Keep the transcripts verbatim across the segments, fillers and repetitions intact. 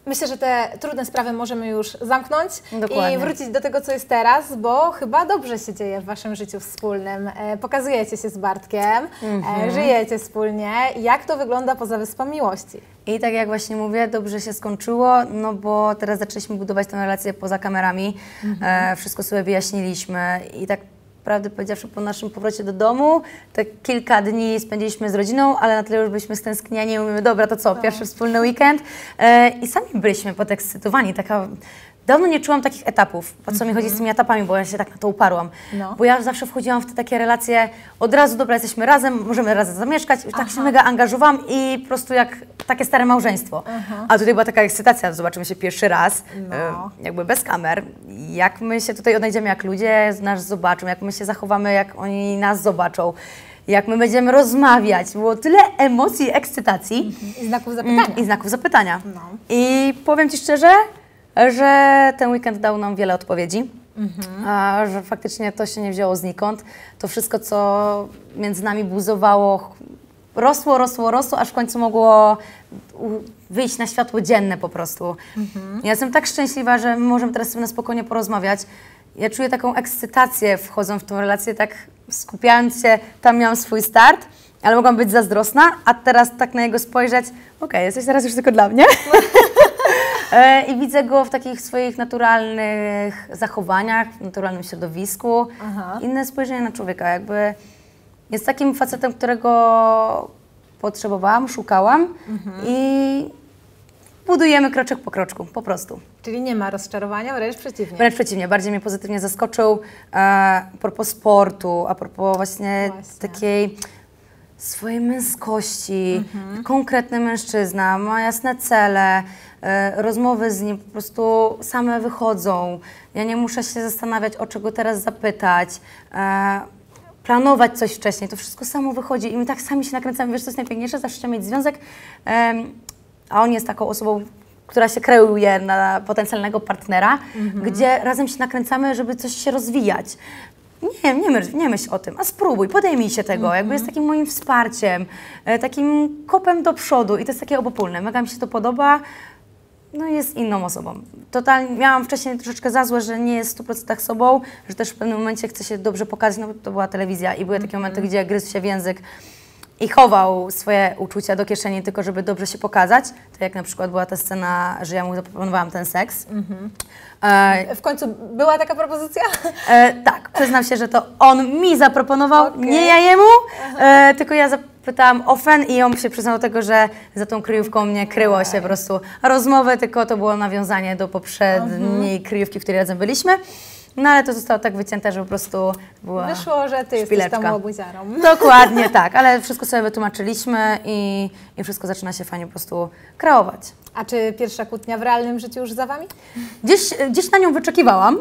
Myślę, że te trudne sprawy możemy już zamknąć. Dokładnie. I wrócić do tego, co jest teraz, bo chyba dobrze się dzieje w Waszym życiu wspólnym. E, pokazujecie się z Bartkiem, Mhm. e, żyjecie wspólnie. Jak to wygląda poza Wyspą Miłości? I tak jak właśnie mówię, dobrze się skończyło, no bo teraz zaczęliśmy budować tę relację poza kamerami. Mhm. E, wszystko sobie wyjaśniliśmy i tak prawdę powiedziawszy, po naszym powrocie do domu, te kilka dni spędziliśmy z rodziną, ale na tyle już byliśmy stęsknieni i mówimy, dobra, to co, pierwszy wspólny weekend. E, I sami byliśmy podekscytowani, taka... Dawno nie czułam takich etapów, po co mi chodzi z tymi etapami, bo ja się tak na to uparłam. No. Bo ja zawsze wchodziłam w te takie relacje od razu, dobra, jesteśmy razem, możemy razem zamieszkać, już tak się mega angażowałam i po prostu jak takie stare małżeństwo. Aha. A tutaj była taka ekscytacja, zobaczymy się pierwszy raz, No. e, jakby bez kamer, jak my się tutaj odnajdziemy, jak ludzie nas zobaczą, jak my się zachowamy, jak oni nas zobaczą. Jak my będziemy rozmawiać, było tyle emocji, ekscytacji. I znaków zapytania. I znaków zapytania. No. I powiem Ci szczerze, że ten weekend dał nam wiele odpowiedzi, mhm. a że faktycznie to się nie wzięło znikąd. To wszystko, co między nami buzowało, rosło, rosło, rosło, aż w końcu mogło wyjść na światło dzienne po prostu. Mhm. Ja jestem tak szczęśliwa, że my możemy teraz sobie na spokojnie porozmawiać. Ja czuję taką ekscytację wchodząc w tą relację, tak skupiając się, tam miałam swój start, ale mogłam być zazdrosna, a teraz tak na niego spojrzeć, okej, okay, jesteś teraz już tylko dla mnie. I widzę go w takich swoich naturalnych zachowaniach, w naturalnym środowisku. Aha. Inne spojrzenie na człowieka, jakby jest takim facetem, którego potrzebowałam, szukałam mhm. i budujemy kroczek po kroczku, po prostu. Czyli nie ma rozczarowania, wręcz przeciwnie. Wręcz przeciwnie, bardziej mnie pozytywnie zaskoczył e, a propos sportu, a propos właśnie, właśnie. takiej swojej męskości, mhm. konkretny mężczyzna, ma jasne cele, e, rozmowy z nim po prostu same wychodzą. Ja nie muszę się zastanawiać, o czego teraz zapytać, e, planować coś wcześniej, to wszystko samo wychodzi i my tak sami się nakręcamy. Wiesz, co jest najpiękniejsze? Zawsze chciałam mieć związek, e, a on jest taką osobą, która się kreuje na potencjalnego partnera, mhm. gdzie razem się nakręcamy, żeby coś się rozwijać. Nie, nie myśl, nie myśl o tym, a spróbuj, podejmij się tego, mm-hmm. jakby jest takim moim wsparciem, e, takim kopem do przodu i to jest takie obopólne. Mega mi się to podoba, no i jest inną osobą. Totalnie, miałam wcześniej troszeczkę za złe, że nie jest w stu procentach sobą, że też w pewnym momencie chce się dobrze pokazać, no bo to była telewizja i były takie mm-hmm. momenty, gdzie gryzł się w język i chował swoje uczucia do kieszeni tylko, żeby dobrze się pokazać. To jak na przykład była ta scena, że ja mu zaproponowałam ten seks. Mm-hmm. E, w końcu była taka propozycja? E, tak, przyznam się, że to on mi zaproponował, okay. nie ja jemu, e, tylko ja zapytałam o fen i on się przyznał do tego, że za tą kryjówką mnie kryło się po prostu rozmowy, tylko to było nawiązanie do poprzedniej uh-huh. kryjówki, w której razem byliśmy. No ale to zostało tak wycięte, że po prostu była Wyszło, że ty szpileczka. jesteś tam łobuziarą. Dokładnie tak, ale wszystko sobie wytłumaczyliśmy i, i wszystko zaczyna się fajnie po prostu kreować. A czy pierwsza kłótnia w realnym życiu już za Wami? Gdzieś, gdzieś na nią wyczekiwałam,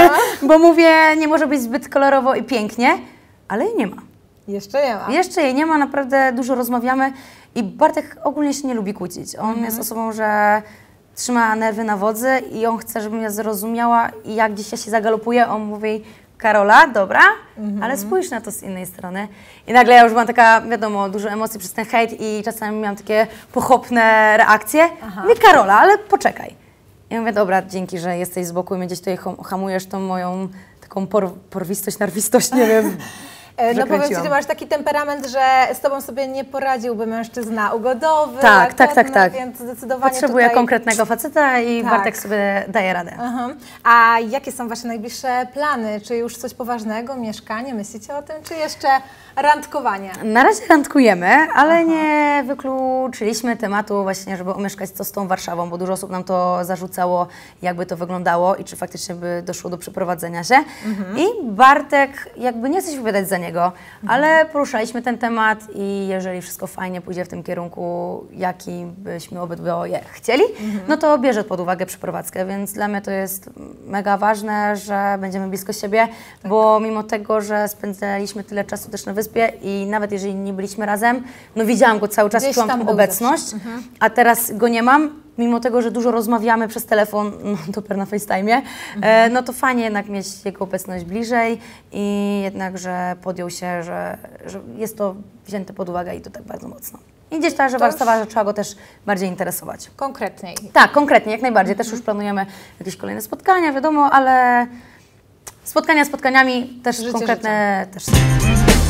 bo mówię, nie może być zbyt kolorowo i pięknie, ale jej nie ma. Jeszcze nie ma. Jeszcze jej nie ma, naprawdę dużo rozmawiamy i Bartek ogólnie się nie lubi kłócić. On mhm. jest osobą, że trzyma nerwy na wodzy i on chce, żebym ja zrozumiała i jak gdzieś ja się zagalopuję, on mówi, Karola, dobra, mhm. ale spójrz na to z innej strony. I nagle ja już byłam taka, wiadomo, dużo emocji przez ten hejt i czasami miałam takie pochopne reakcje. Aha. Mówię, Karola, ale poczekaj. Ja mówię, dobra, dzięki, że jesteś z boku i mnie gdzieś tutaj hamujesz tą moją taką por porwistość, narwistość, nie wiem. No powiem Ci, że masz taki temperament, że z Tobą sobie nie poradziłby mężczyzna ugodowy, tak, tak, tak, tak. Więc zdecydowanie potrzebuję tutaj... konkretnego faceta i tak. Bartek sobie daje radę. Aha. A jakie są Wasze najbliższe plany? Czy już coś poważnego, mieszkanie, myślicie o tym, czy jeszcze randkowanie? Na razie randkujemy, ale Aha. nie wykluczyliśmy tematu właśnie, żeby omieszkać co z tą Warszawą, bo dużo osób nam to zarzucało, jakby to wyglądało i czy faktycznie by doszło do przeprowadzenia się. Mhm. I Bartek, jakby nie chce się wypowiadać za niego, mhm. ale poruszaliśmy ten temat i jeżeli wszystko fajnie pójdzie w tym kierunku, jaki byśmy obydwoje chcieli, mhm. no to bierze pod uwagę przeprowadzkę, więc dla mnie to jest mega ważne, że będziemy blisko siebie, tak. bo mimo tego, że spędzaliśmy tyle czasu też na wyspie i nawet jeżeli nie byliśmy razem, no widziałam go cały czas, Gdzieś czułam tą obecność, mhm. a teraz go nie mam. Mimo tego, że dużo rozmawiamy przez telefon, no dopiero na FaceTime'ie, mhm. e, no to fajnie jednak mieć jego obecność bliżej i jednak, że podjął się, że, że jest to wzięte pod uwagę i to tak bardzo mocno. I gdzieś ta To warstwa zaczęła go też bardziej interesować. Konkretniej. Tak, konkretnie, jak najbardziej. Też już planujemy jakieś kolejne spotkania, wiadomo, ale spotkania spotkaniami też Życie konkretne też są.